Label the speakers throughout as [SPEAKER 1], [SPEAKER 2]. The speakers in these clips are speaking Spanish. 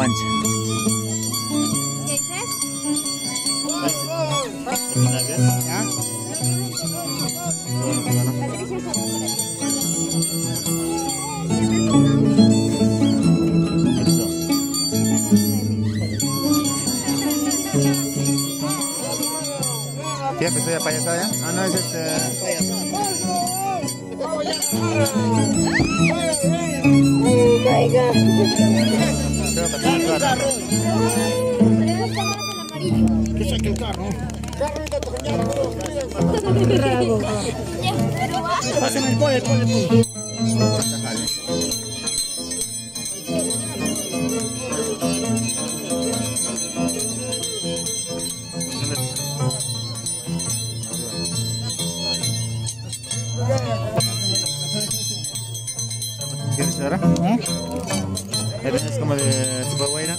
[SPEAKER 1] guancha.
[SPEAKER 2] ¿Qué dices?
[SPEAKER 1] ¿Ya? ¿Qué empezó ya payasada ya? Ah, no, es payasada.
[SPEAKER 3] Que saque el carro. Pásame el pole.
[SPEAKER 1] ¿Quieres ahora? Es como de Superguaira.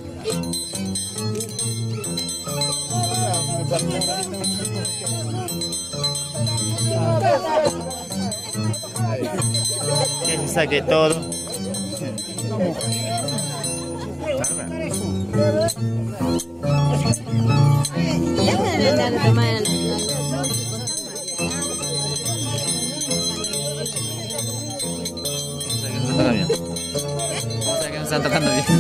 [SPEAKER 1] Que se saque todo. Vamos a ver que nos están tocando bien.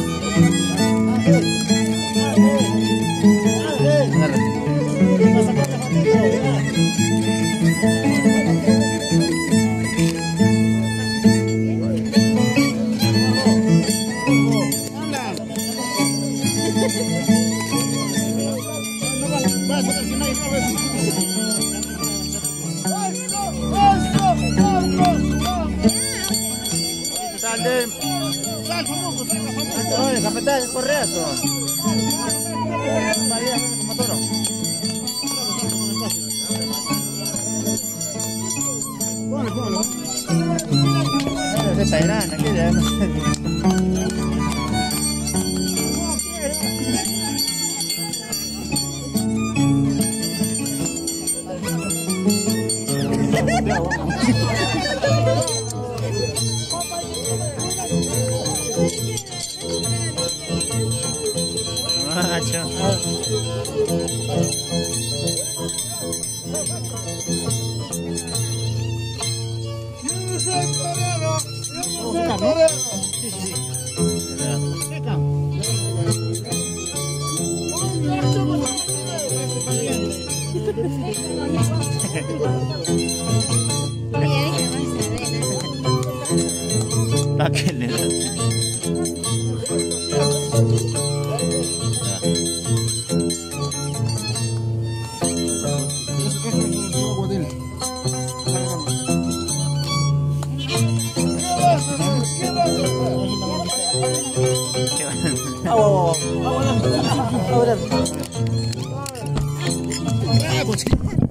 [SPEAKER 1] Oye, capitán, correazo. Como toro. Esta es grande, aquella. Macho. ¿Para qué le das?
[SPEAKER 3] Agua.